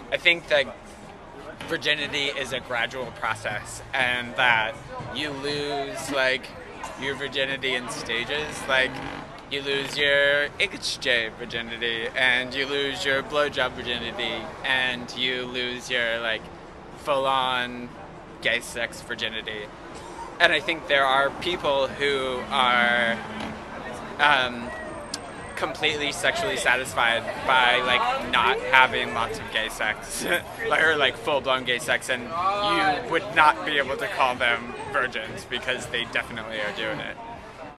I think that virginity is a gradual process, and that you lose like your virginity in stages. Like you lose your HJ virginity, and you lose your blowjob virginity, and you lose your like full-on gay sex virginity. And I think there are people who are completely sexually satisfied by like not having lots of gay sex or like full-blown gay sex, and you would not be able to call them virgins because they definitely are doing it.